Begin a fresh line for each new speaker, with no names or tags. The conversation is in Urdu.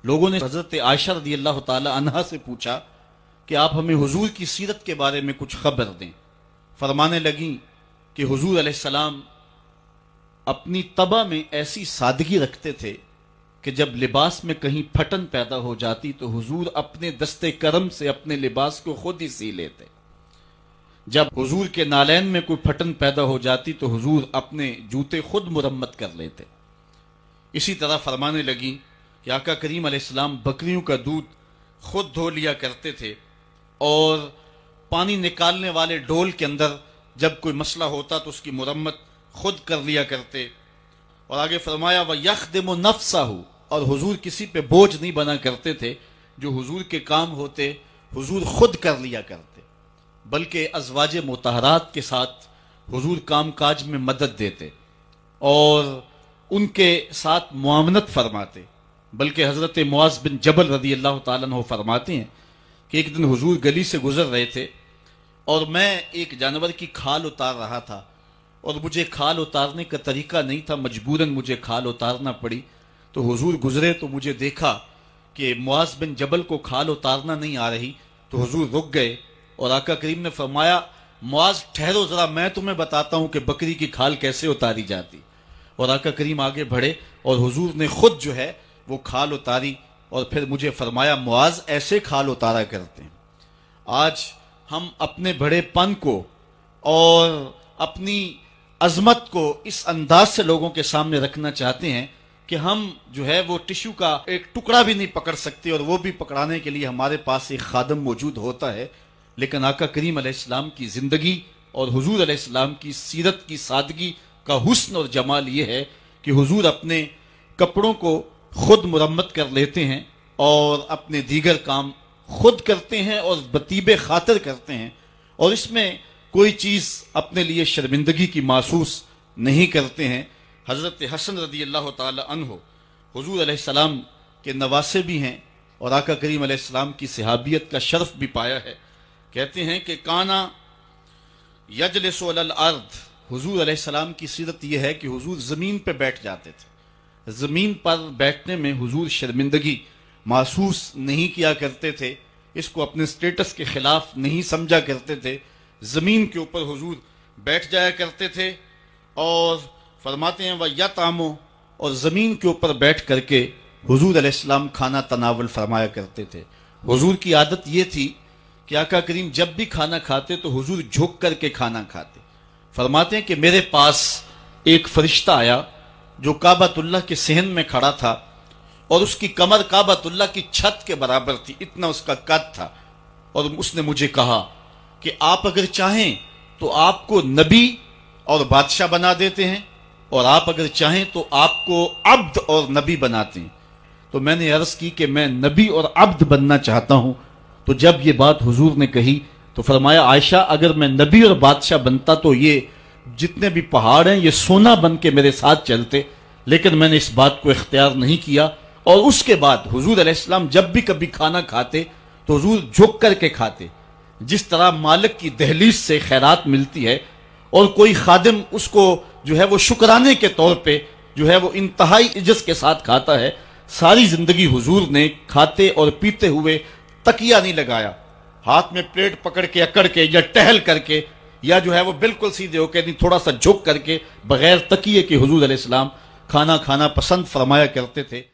لوگوں نے حضرت عائشہ رضی اللہ تعالی عنہا سے پوچھا کہ آپ ہمیں حضور کی سیرت کے بارے میں کچھ خبر دیں۔ فرمانے لگیں کہ حضور علیہ السلام اپنی طبع میں ایسی سادگی رکھتے تھے کہ جب لباس میں کہیں پھٹن پیدا ہو جاتی تو حضور اپنے دستے کرم سے اپنے لباس کو خود ہی سی لیتے۔ جب حضور کے نالین میں کوئی پھٹن پیدا ہو جاتی تو حضور اپنے جوتے خود مرمت کر لیتے۔ اسی طرح فرمانے لگیں کہ آقا کریم علیہ السلام بکریوں کا دودھ خود دھو لیا کرتے تھے اور پانی نکالنے والے ڈول کے اندر جب کوئی مسئلہ ہوتا تو اس کی مرمت خود کر لیا کرتے۔ اور آگے فرمایا وَيَخْدِمُ نَفْسَهُ، اور حضور کسی پہ بوجھ نہیں بنا کرتے تھے، جو حضور کے کام ہوتے حضور خود کر لیا کرتے، بلکہ ازواج مطہرات کے ساتھ حضور کام کاج میں مدد دیتے اور ان کے ساتھ معاونت فرماتے۔ بلکہ حضرت معاذ بن جبل رضی اللہ تعالیٰ عنہ فرماتے ہیں کہ ایک دن حضور گلی سے گزر رہے تھے اور میں ایک جانور کی کھال اتار رہا تھا اور مجھے کھال اتارنے کا طریقہ نہیں تھا، مجبوراً مجھے کھال اتارنا پڑی۔ تو حضور گزرے تو مجھے دیکھا کہ معاذ بن جبل کو کھال اتارنا نہیں آ رہی، تو حضور رک گئے اور آقا کریم نے فرمایا معاذ ٹھہرو ذرا، میں تمہیں بتاتا ہوں کہ بکری کی کھال کیسے اتاری جاتی۔ اور آقا کریم آگے بڑھے اور حضور نے خود جو ہے وہ کھال اتاری اور پھر مجھے فرمایا معاذ ایسے کھال اتارا کرتے ہیں۔ آج ہم اپنے بڑے پن کو اور اپنی عظمت کو اس انداز سے لوگوں کے سامنے رکھنا چاہتے ہیں کہ ہم جو ہے وہ ٹشو کا ایک ٹکڑا بھی نہیں پکڑ سکتے، اور وہ بھی پکڑانے کے لیے ہمارے پاس ایک خادم موجود ہوتا ہے۔ لیکن آقا کریم علیہ السلام کی زندگی اور حضور علیہ السلام کی سیرت کی سادگی کا حسن اور جمال یہ ہے کہ حضور اپنے کپڑوں کو خود مرمت کر لیتے ہیں اور اپنے دیگر کام خود کرتے ہیں اور بطیب خاطر کرتے ہیں، اور اس میں کوئی چیز اپنے لیے شرمندگی کی محسوس نہیں کرتے ہیں۔ حضرت حسن رضی اللہ تعالی عنہ حضور علیہ السلام کے نواسے بھی ہیں اور آقا کریم علیہ السلام کی صحابیت کا شرف بھی پایا ہے۔ کہتے ہیں کہ کانا یجلس علی الارض، حضور علیہ السلام کی سیرت یہ ہے کہ حضور زمین پہ بیٹھ جاتے تھے۔ زمین پر بیٹھنے میں حضور شرمندگی محسوس نہیں کیا کرتے تھے، اس کو اپنے سٹیٹس کے خلاف نہیں سمجھا کرتے تھے۔ زمین کے اوپر حضور بیٹھ جایا کرتے تھے اور فرماتے ہیں وَيَطْعَمُ، اور زمین کے اوپر بیٹھ کر کے حضور علیہ السلام کھانا تناول فرمایا کرتے تھے۔ حضور کی عادت یہ تھی کہ آقا کریم جب بھی کھانا کھاتے تو حضور جھک کر کے کھانا کھاتے۔ فرماتے ہیں کہ میرے پاس ایک فرشتہ آیا جو کعبۃ اللہ کے صحن میں کھڑا تھا اور اس کی کمر کعبۃ اللہ کی چھت کے برابر تھی، اتنا اس کا قد تھا، اور اس نے مجھے کہا کہ آپ اگر چاہیں تو آپ کو نبی اور بادشاہ بنا دیتے ہیں، اور آپ اگر چاہیں تو آپ کو عبد اور نبی بناتے ہیں۔ تو میں نے عرض کی کہ میں نبی اور عبد بننا چاہتا ہوں۔ تو جب یہ بات حضور نے کہی تو فرمایا عائشہ اگر میں نبی اور بادشاہ بنتا تو یہ جتنے بھی پہاڑ ہیں یہ سونا بن کے میرے ساتھ چلتے، لیکن میں نے اس بات کو اختیار نہیں کیا۔ اور اس کے بعد حضور علیہ السلام جب بھی کبھی کھانا کھاتے تو حضور جھک کر کے کھاتے، جس طرح مالک کی دہلیز سے خیرات ملتی ہے اور کوئی خادم اس کو جو ہے وہ شکرانے کے طور پہ جو ہے وہ انتہائی عجز کے ساتھ کھاتا ہے۔ ساری زندگی حضور نے کھاتے اور پیتے ہوئے تکیہ نہیں لگایا، ہاتھ میں پلیٹ پکڑ کے اکڑ کے یا ٹہل کر کے یا جو ہے وہ بالکل سیدھے ہو کے نہیں، تھوڑا سا جھک کر کے بغیر تکیے کے حضور علیہ السلام کھانا کھانا پسند فرمایا کرتے تھے۔